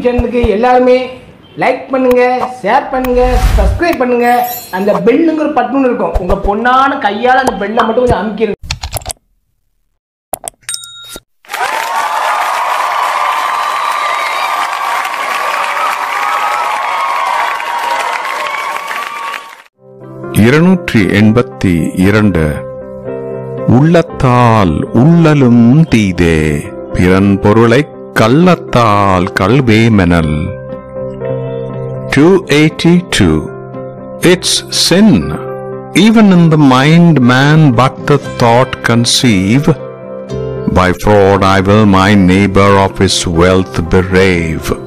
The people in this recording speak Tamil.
சேனலுக்கு எல்லாருமே லைக் பண்ணுங்க, ஷேர் பண்ணுங்க, சப்ஸ்கிரைப் பண்ணுங்க. அந்த பெல்லுங்கிற பட்டன் இருக்கும், உங்க பொண்ணான கையால் அந்த பெல்லை மட்டும் கொஞ்சம் அமுக்கிடுங்க. உள்ளத்தால் உள்ளலும் தீதே, பிறன் பொருளை கள்ளத்தால் கல்வேமெனல். 282. It's sin, even in the mind man but the thought conceive. By fraud I will my neighbor of his wealth berave.